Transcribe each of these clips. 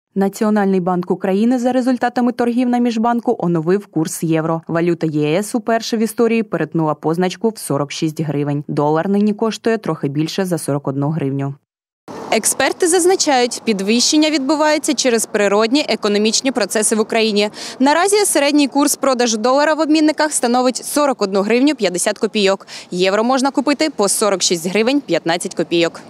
Національний банк України за результатами торгів на міжбанку оновив курс євро. Валюта ЄС уперше в історії перетнула позначку в 46 гривень. Долар нині коштує трохи більше за 41 гривню. Експерти зазначають, підвищення відбувається через природні економічні процеси в Україні. Наразі середній курс продажу долара в обмінниках становить 41 гривню 50 копійок. Євро можна купити по 46 гривень 15 копійок.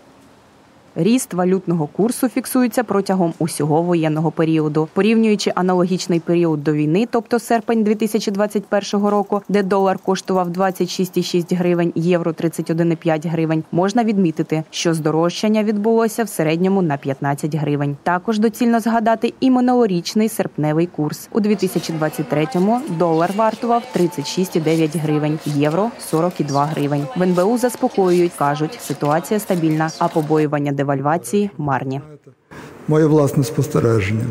Ріст валютного курсу фіксується протягом усього воєнного періоду. Порівнюючи аналогічний період до війни, тобто серпень 2021 року, де долар коштував 26,6 гривень, євро – 31,5 гривень, можна відмітити, що здорожчання відбулося в середньому на 15 гривень. Також доцільно згадати і минулорічний серпневий курс. У 2023-му долар вартував 36,9 гривень, євро – 42 гривень. В НБУ заспокоюють, кажуть, ситуація стабільна, а побоювання девальвації марні. Моє власне спостереження.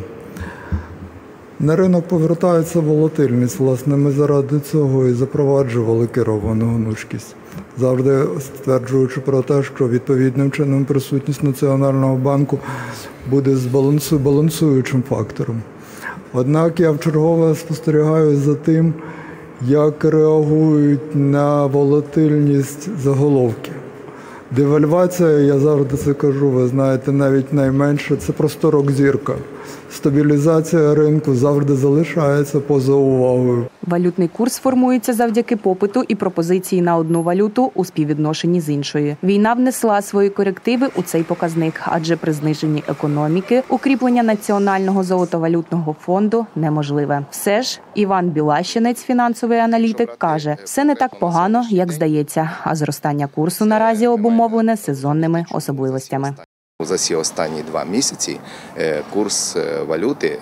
На ринок повертається волатильність. Власне, ми заради цього і запроваджували керовану гнучкість, завжди стверджуючи про те, що відповідним чином присутність Національного банку буде балансуючим фактором. Однак я вчергове спостерігаю за тим, як реагують на волатильність заголовки. Девальвація, я завжди це кажу, ви знаєте, навіть найменше, це просто рок-зірка. Стабілізація ринку завжди залишається поза увагою. Валютний курс формується завдяки попиту і пропозиції на одну валюту у співвідношенні з іншою. Війна внесла свої корективи у цей показник, адже при зниженні економіки укріплення Національного золотовалютного фонду неможливе. Все ж, Іван Білащинець, фінансовий аналітик, каже, все не так погано, як здається, а зростання курсу наразі обумовлене сезонними особливостями. За ці останні 2 місяці курс валюти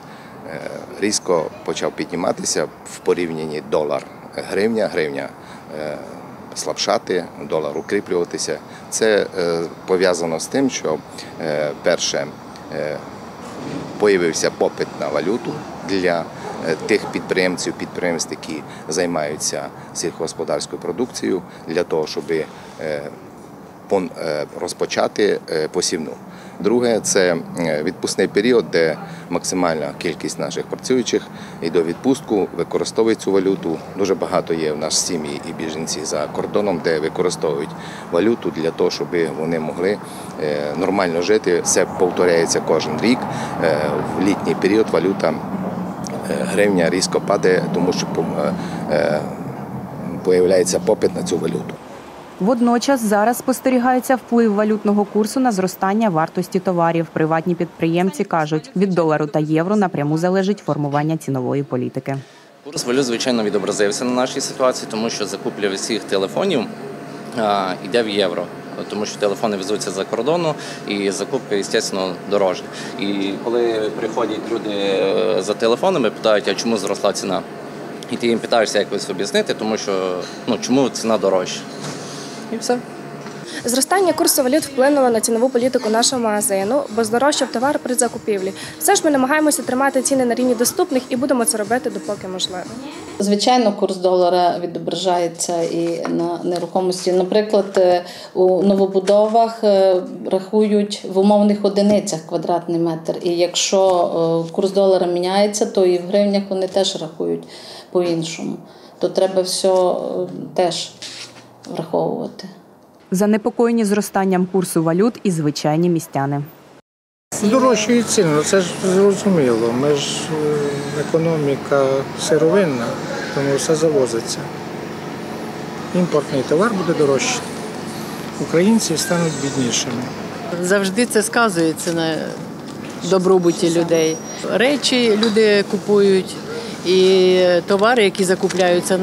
різко почав підніматися в порівнянні долар-гривня слабшати, долар укріплюватися. Це пов'язано з тим, що перше, появився попит на валюту для тих підприємств, які займаються сільськогосподарською продукцією, для того, щоб розпочати посівну. Друге – це відпускний період, де максимальна кількість наших працюючих йде у відпустку, використовує цю валюту. Дуже багато є в нас сім'ї і біженці за кордоном, де використовують валюту для того, щоб вони могли нормально жити. Це повторяється кожен рік. В літній період валюта гривня різко падає, тому що появляється попит на цю валюту. Водночас зараз спостерігається вплив валютного курсу на зростання вартості товарів. Приватні підприємці кажуть, від долару та євро напряму залежить формування цінової політики. Курс валют, звичайно, відобразився на нашій ситуації, тому що закупля всіх телефонів йде в євро. Тому що телефони везуться за кордону і закупка, звісно, дорожча. І коли приходять люди за телефонами, питають, а чому зросла ціна? І ти їм питаєшся якось об'яснити, тому що, чому ціна дорожча. І все. Зростання курсу валют вплинуло на цінову політику нашого магазину, бо здорожчав товар при закупівлі. Все ж ми намагаємося тримати ціни на рівні доступних і будемо це робити, допоки можливо. Звичайно, курс долара відображається і на нерухомості. Наприклад, у новобудовах рахують в умовних одиницях квадратний метр. І якщо курс долара міняється, то і в гривнях вони теж рахують по-іншому. То треба все теж враховувати. Занепокоєні зростанням курсу валют і звичайні містяни. Здорожчують ціни, це ж зрозуміло. Ми ж економіка сировинна, тому все завозиться. Імпортний товар буде дорожчий. Українці стануть біднішими. Завжди це сказується на добробуті людей. Речі люди купують і товари, які закупляються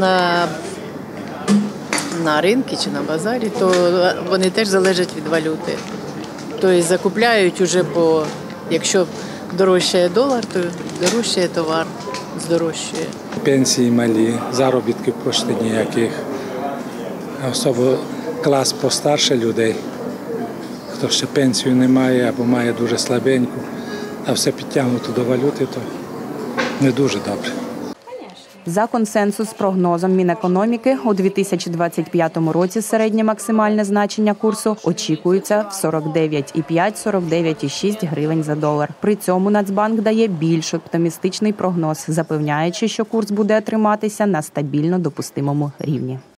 на ринку чи на базарі, то вони теж залежать від валюти. Тобто закупляють уже, якщо дорожчає долар, то дорожчає товар, здорожчає. Пенсії малі, заробітків почти ніяких. Особливо клас постарше людей, хто ще пенсію не має або має дуже слабеньку, а все підтягнуто до валюти, то не дуже добре. За консенсус-прогнозом Мінекономіки, у 2025 році середнє максимальне значення курсу очікується в 49,5-49,6 гривень за долар. При цьому Нацбанк дає більш оптимістичний прогноз, запевняючи, що курс буде триматися на стабільно допустимому рівні.